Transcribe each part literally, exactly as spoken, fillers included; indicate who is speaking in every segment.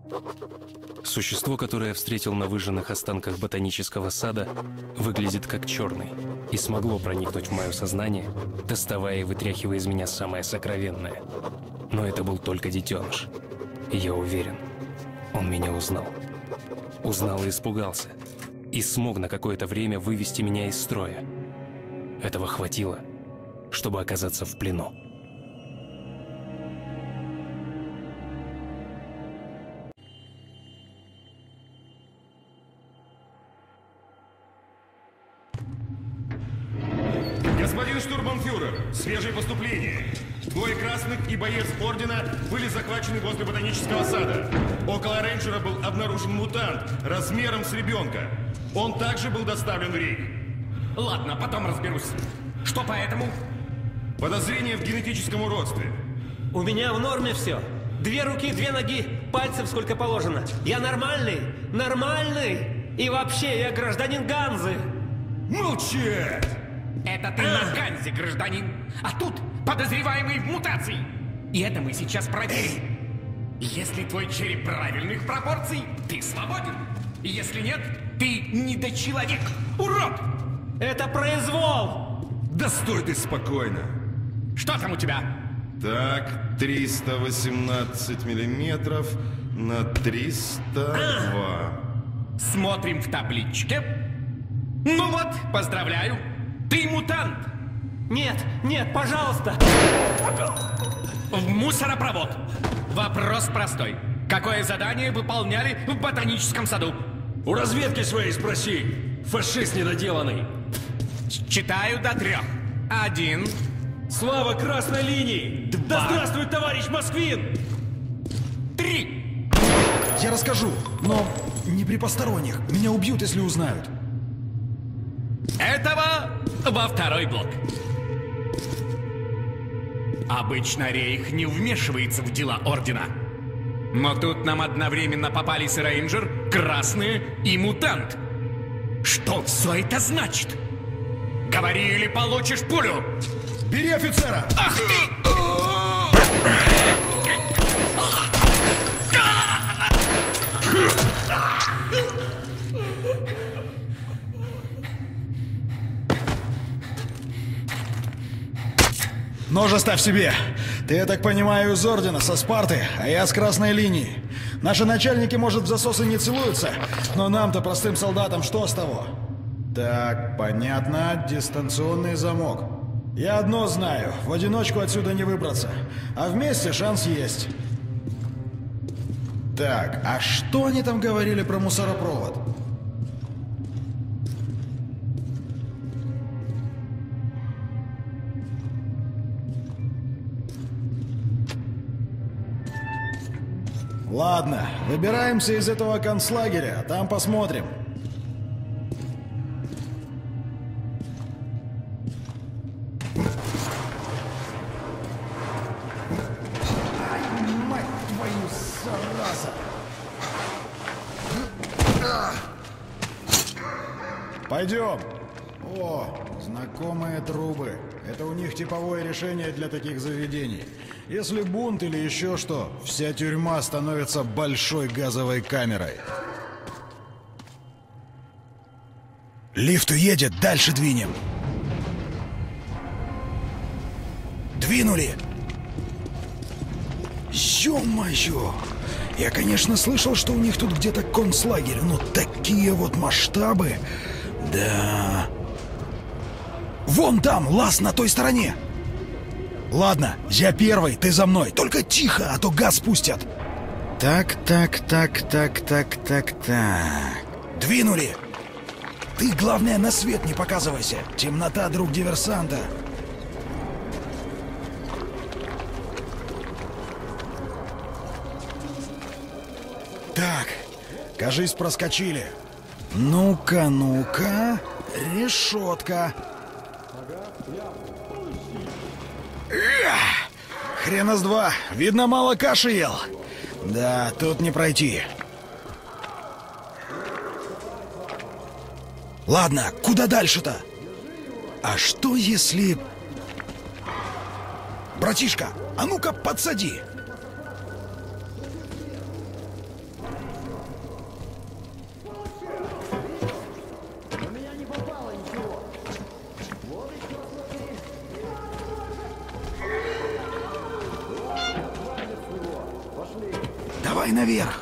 Speaker 1: Существо, которое я встретил на выжженных останках ботанического сада, выглядит как черный и смогло проникнуть в мое сознание, доставая и вытряхивая из меня самое сокровенное. Но это был только детеныш. И я уверен, он меня узнал. Узнал и испугался. И смог на какое-то время вывести меня из строя. Этого хватило, чтобы оказаться в плену.
Speaker 2: Господин штурмбанфюрер, свежее поступление. Двое красных и боец ордена были захвачены возле ботанического сада. Около рейнджера был обнаружен мутант размером с ребенка. Он также был доставлен в рейд.
Speaker 3: Ладно, потом разберусь. Что по этому?
Speaker 2: Подозрение в генетическом уродстве.
Speaker 4: У меня в норме все. Две руки, две ноги, пальцев сколько положено. Я нормальный, нормальный. И вообще, я гражданин Ганзы.
Speaker 2: Молчать!
Speaker 3: Это ты на Ганзе, гражданин. А тут подозреваемый в мутации. И это мы сейчас проверим. Если твой череп правильных пропорций, ты свободен. И если нет, ты недочеловек. Урод!
Speaker 4: Это произвол!
Speaker 2: Да стой ты спокойно.
Speaker 3: Что там у тебя?
Speaker 2: Так, триста восемнадцать миллиметров на триста два.
Speaker 3: Смотрим в табличке. Ну вот, поздравляю. Ты мутант.
Speaker 4: Нет, нет, пожалуйста.
Speaker 3: В мусоропровод. Вопрос простой. Какое задание выполняли в ботаническом саду?
Speaker 5: У разведки своей спроси. Фашист недоделанный.
Speaker 3: Читаю до трех. Один.
Speaker 5: Слава красной линии!
Speaker 3: Два.
Speaker 5: Да здравствует товарищ Москвин!
Speaker 3: Три.
Speaker 6: Я расскажу, но не при посторонних. Меня убьют, если узнают.
Speaker 3: Этого во второй блок. Обычно Рейх не вмешивается в дела Ордена. Но тут нам одновременно попались рейнджер, красные и мутант. Что все это значит? Говори или получишь пулю!
Speaker 6: Бери офицера!
Speaker 3: Ах ты!
Speaker 6: Нож оставь себе. Ты, я так понимаю, из Ордена, со Спарты, а я с красной линии. Наши начальники, может, в засосы не целуются, но нам-то, простым солдатам, что с того? Так, понятно, дистанционный замок. Я одно знаю, в одиночку отсюда не выбраться, а вместе шанс есть. Так, а что они там говорили про мусоропровод? Ладно, выбираемся из этого концлагеря, а там посмотрим. Ай, мать твою, зараза! Пойдем. О, знакомые трубы. Это у них типовое решение для таких заведений. Если бунт или еще что, вся тюрьма становится большой газовой камерой. Лифт уедет, дальше двинем. Двинули! Ё-моё! Я, конечно, слышал, что у них тут где-то концлагерь, но такие вот масштабы... Да... Вон там, лаз на той стороне! Ладно, я первый, ты за мной. Только тихо, а то газ спустят. Так, так, так, так, так, так, так. Двинули! Ты, главное, на свет не показывайся. Темнота, друг диверсанта. Так, кажись, проскочили. Ну-ка, ну-ка. Решетка. Эх, хрена с два. Видно, мало каши ел. Да, тут не пройти. Ладно, куда дальше-то? А что если... Братишка, а ну-ка подсади. Давай наверх.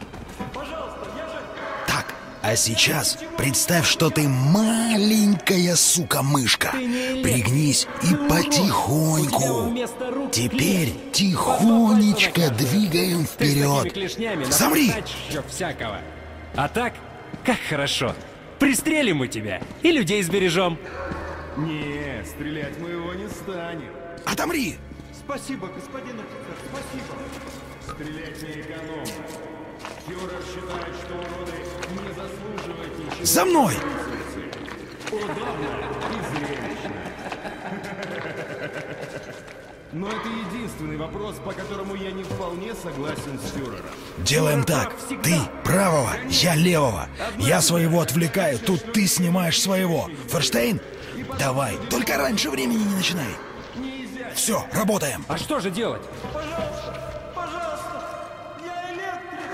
Speaker 6: Так, а сейчас представь, что ты маленькая сука-мышка. Пригнись и потихоньку. Теперь тихонечко двигаем вперед. Замри!
Speaker 1: Всякого. А так, как хорошо. Пристрелим мы тебя и людей сбережем.
Speaker 2: Не, стрелять мы его не станем.
Speaker 6: Отомри!
Speaker 4: Спасибо, господин офицер, спасибо.
Speaker 2: Стрелять не экономно. Фюрер считает, что уроды не заслуживают ничего.
Speaker 6: За мной!
Speaker 2: Удобно и зрелищно. Но это единственный вопрос, по которому я не вполне согласен с фюрером.
Speaker 6: Делаем так. Ты правого, я левого. Я своего отвлекаю, тут ты снимаешь своего. Ферштейн? Давай, только раньше времени не начинай. Все, работаем.
Speaker 1: А что же делать?
Speaker 4: Пожалуйста, пожалуйста, я электрик.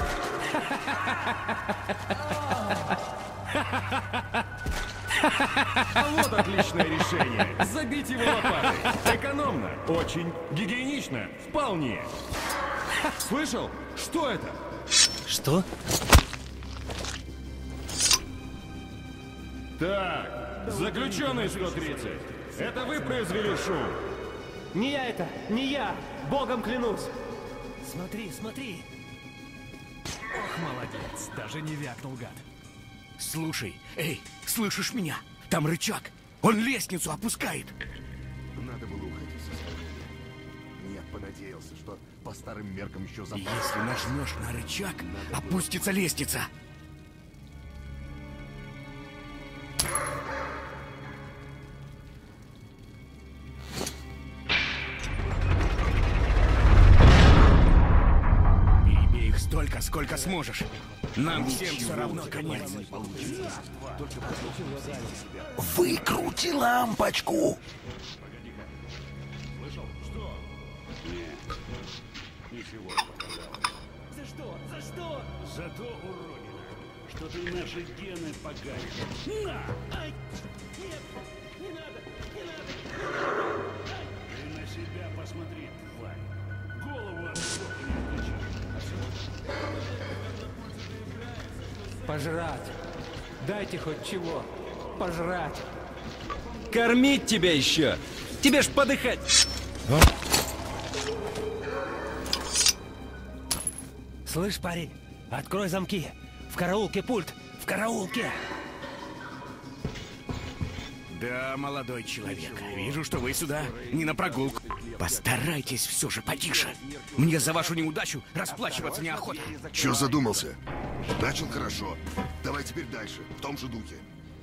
Speaker 2: А вот отличное решение. Забить его лопатой. Экономно. Очень. Гигиенично. Вполне. Слышал? Что это?
Speaker 1: Что?
Speaker 2: Так, заключенный сто тридцать. Это вы произвели шум?
Speaker 4: Не я это, не я, богом клянусь.
Speaker 3: Смотри, смотри. Ох, молодец, даже не вякнул, гад. Слушай, эй, слышишь меня? Там рычаг. Он лестницу опускает.
Speaker 7: Надо было уходить со своей. Я понадеялся, что по старым меркам еще за...
Speaker 3: Если нажмешь на рычаг, опустится лестница. Перебей их столько, сколько сможешь. Нам всем все равно конец.
Speaker 6: Выкрути лампочку.
Speaker 4: За что? За что?
Speaker 5: За то, уродина, что ты наши гены поганишь. На!
Speaker 4: Ай! Нет! Не надо! Не надо!
Speaker 5: Ты на себя посмотри, тварь. Голову от плохо не отличишь.
Speaker 4: Пожрать! Дайте хоть чего! Пожрать!
Speaker 1: Кормить тебя еще! Тебе ж подыхать!
Speaker 4: Слышь, парень, открой замки! В караулке пульт! В караулке!
Speaker 3: Да, молодой человек, вижу, что вы сюда не на прогулку. Постарайтесь все же потише. Мне за вашу неудачу расплачиваться неохота.
Speaker 7: Че задумался? Начал хорошо. Давай теперь дальше, в том же духе.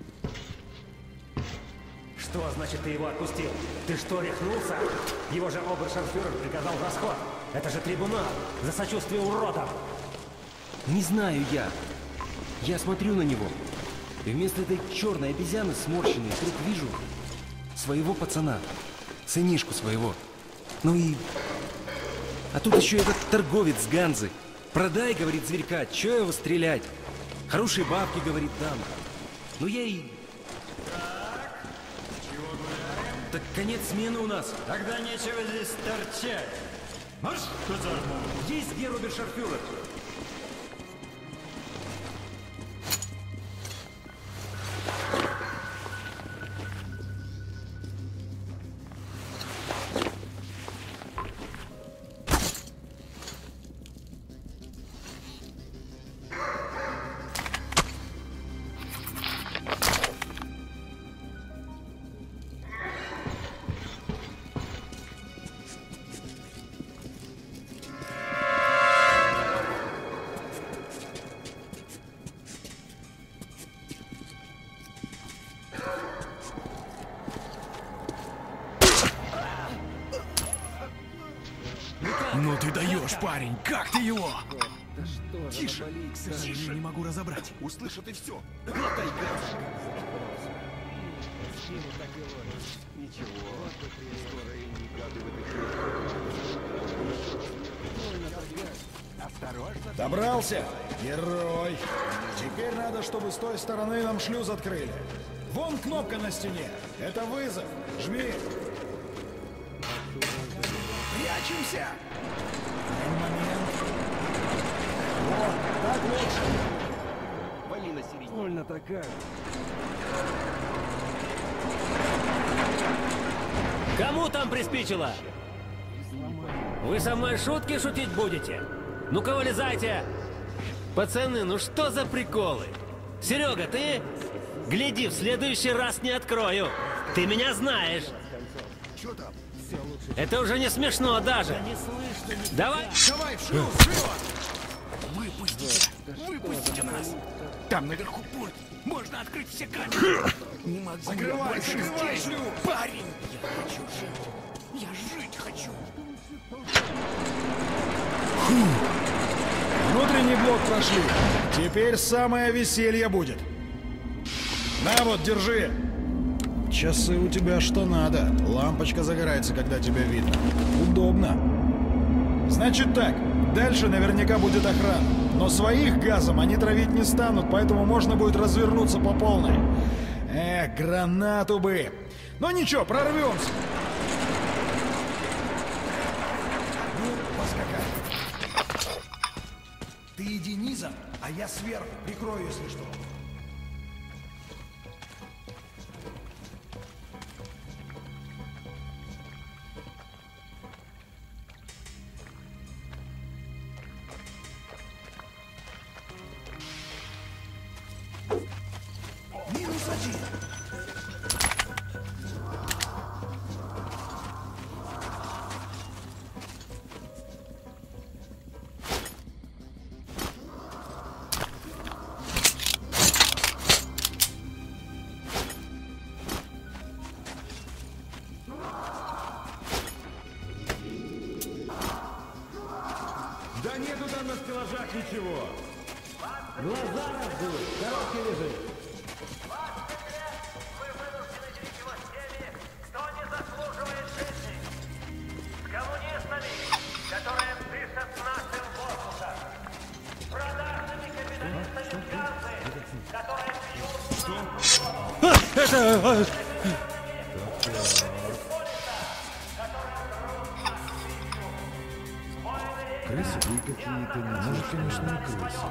Speaker 4: Что значит ты его отпустил? Ты что, рехнулся? Его же обершарфюрер приказал в расход. Это же трибунал за сочувствие уродам.
Speaker 1: Не знаю я. Я смотрю на него. И вместо этой черной обезьяны сморщенной вдруг вижу своего пацана. Сынишку своего. Ну и... А тут еще этот торговец Ганзы. Продай, говорит, зверька, че его стрелять? Хорошие бабки, говорит, дам. Ну я и... Так конец смены у нас.
Speaker 8: Тогда нечего здесь торчать. Марш, казарму!
Speaker 1: Есть где обершарфюрер?
Speaker 3: Ну ты даешь, парень, как ты его? Тише, к сожалению, не могу разобрать.
Speaker 7: Услышат и все.
Speaker 6: Добрался? Герой. Теперь надо, чтобы с той стороны нам шлюз открыли. Вон кнопка на стене. Это вызов. Жми. Прячемся. Один момент.
Speaker 9: Так лучше. Вали на середину.
Speaker 8: Больно такая.
Speaker 4: Кому там приспичило? Вы со мной шутки шутить будете? Ну-ка, вылезайте! Пацаны, ну что за приколы? Серега, ты? Гляди, в следующий раз не открою. Ты меня знаешь.
Speaker 7: Что там?
Speaker 4: Это уже не смешно даже. Давай.
Speaker 3: Давай, в шлюз, вперед! Выпустите! Выпустите нас! Там наверху пульт. Можно открыть все камеры. Не могу я больше здесь. Парень, я хочу жить. Я жить хочу.
Speaker 6: Внутренний блок прошли. Теперь самое веселье будет. На вот, держи. Часы у тебя что надо. Лампочка загорается, когда тебя видно. Удобно. Значит так, дальше наверняка будет охрана. Но своих газом они травить не станут, поэтому можно будет развернуться по полной. Эх, гранату бы. Но ничего, прорвемся. Ну, поскакали. Ты иди низом, а я сверху прикрою, если что. Минус один.
Speaker 2: Да нету там на стеллажах ничего.
Speaker 4: Глаза раздуй, коробки лежит.
Speaker 10: Вы вынуждены делить его с теми, кто не заслуживает жизни. С коммунистами, которые дышат нашим воздухом. С продажными капиталистами газы, которые пьют...
Speaker 6: Это...
Speaker 10: Крысы и какие-то, может, конечно, и крысы.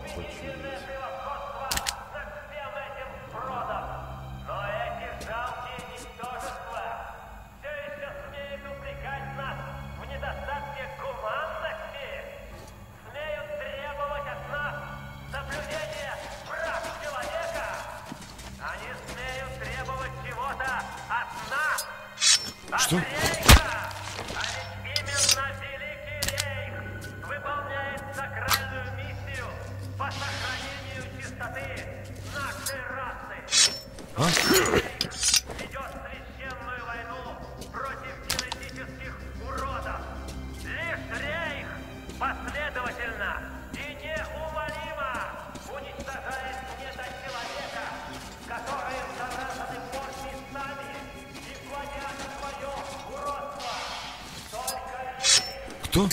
Speaker 10: Но эти жалкие ничтожества все еще смеют упрекать нас в недостатке гуманности, смеют требовать от нас соблюдения прав человека. Они смеют требовать чего-то от нас, от рейха. А ведь именно Великий Рейх выполняет сакральную миссию по сохранению чистоты нашей расы. Но Рейх ведет священную войну против генетических уродов. Лишь Рейх последовательно и неумолимо уничтожает недочеловека, которые заражены порчей сами и плодят свое уродство. Только Рейх...
Speaker 6: Кто?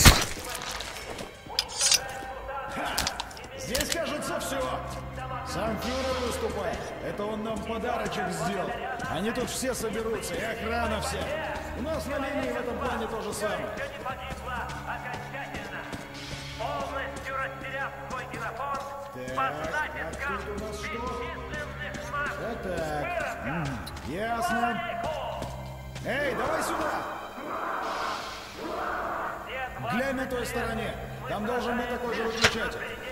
Speaker 6: Здесь, кажется, все. Сам фюрер выступает. Это он нам подарочек сделал. Они тут все соберутся, и охрана вся. У нас на линии в этом плане то же самое.
Speaker 10: Еще не погибла окончательно. Полностью растеряв свой генофонд, под натиском бесчисленных масс.
Speaker 6: Вот так. М, ясно. Эй, давай сюда. Глянь на той стороне. Там должен быть такой же выключатель.